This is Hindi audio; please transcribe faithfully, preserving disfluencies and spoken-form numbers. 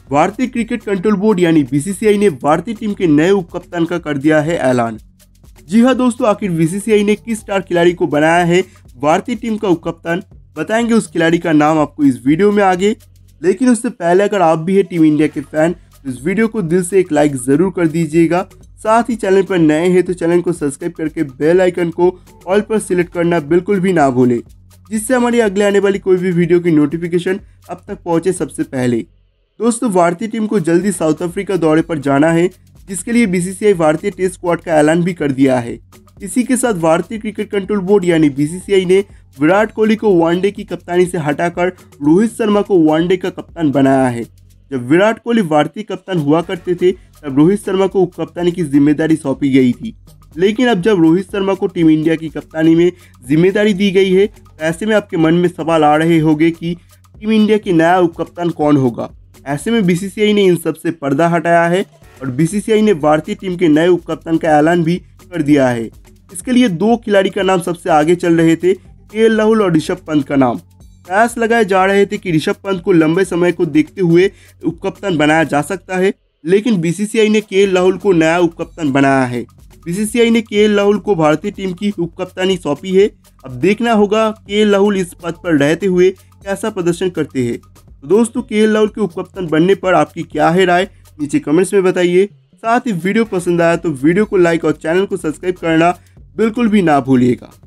भारतीय क्रिकेट कंट्रोल बोर्ड यानी बीसीसीआई ने भारतीय टीम के नए उप कप्तान का कर दिया है ऐलान। जी हाँ दोस्तों, आखिर बीसीसीआई ने किस स्टार खिलाड़ी को बनाया है भारतीय टीम का उप कप्तान, बताएंगे उस खिलाड़ी का नाम आपको इस वीडियो में आगे। लेकिन उससे पहले अगर आप भी है टीम इंडिया के फैन तो इस वीडियो को दिल से एक लाइक जरूर कर दीजिएगा। साथ ही चैनल पर नए हैं तो चैनल को सब्सक्राइब करके बेल आइकन को ऑल पर सिलेक्ट करना बिल्कुल भी ना भूलें, जिससे हमारी अगले आने वाली कोई भी वीडियो की नोटिफिकेशन अब तक पहुंचे सबसे पहले। दोस्तों, भारतीय टीम को जल्दी साउथ अफ्रीका दौरे पर जाना है, जिसके लिए बीसीसीआई भारतीय टेस्ट स्क्वाड का ऐलान भी कर दिया है। इसी के साथ भारतीय क्रिकेट कंट्रोल बोर्ड यानी बीसीसीआई ने विराट कोहली को वनडे की कप्तानी से हटाकर रोहित शर्मा को वनडे का कप्तान बनाया है। जब विराट कोहली भारतीय कप्तान हुआ करते थे तब रोहित शर्मा को उप कप्तानी की जिम्मेदारी सौंपी गई थी, लेकिन अब जब रोहित शर्मा को टीम इंडिया की कप्तानी में जिम्मेदारी दी गई है तो ऐसे में आपके मन में सवाल आ रहे होंगे कि टीम इंडिया की नया उप कप्तान कौन होगा। ऐसे में बीसीसीआई ने इन सब से पर्दा हटाया है और बीसीसीआई ने भारतीय टीम के नए उप कप्तान का ऐलान भी कर दिया है। इसके लिए दो खिलाड़ी का नाम सबसे आगे चल रहे थे, केएल राहुल और ऋषभ पंत का नाम। कयास लगाए जा रहे थे कि ऋषभ पंत को लंबे समय को देखते हुए उप कप्तान बनाया जा सकता है, लेकिन बीसीसीआई ने केएल राहुल को नया उप कप्तान बनाया है। बीसीसीआई ने केएल राहुल को भारतीय टीम की उप कप्तानी सौंपी है। अब देखना होगा केएल राहुल इस पद पर रहते हुए कैसा प्रदर्शन करते हैं। तो दोस्तों, केएल राहुल के उप कप्तान बनने पर आपकी क्या है राय, नीचे कमेंट्स में बताइए। साथ ही वीडियो पसंद आया तो वीडियो को लाइक और चैनल को सब्सक्राइब करना बिल्कुल भी ना भूलिएगा।